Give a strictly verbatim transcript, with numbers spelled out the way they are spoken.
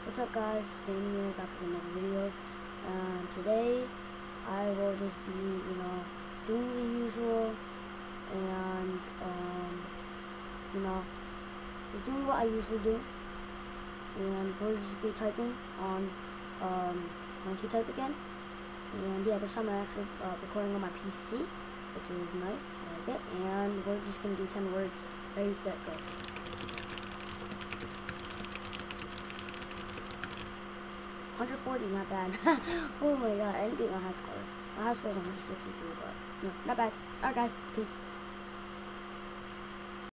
What's up guys, Danny here, back with another video, and today I will just be, you know, doing the usual, and, um, you know, just doing what I usually do, and we'll just be typing on, um, monkey type again, and yeah, this time I'm actually uh, recording on my P C, which is nice, I like it, and we're just going to do ten words, ready, set, go. one forty, not bad. Oh my god, I didn't get my high score. My high score is one sixty-three, but no, not bad. Alright guys, peace.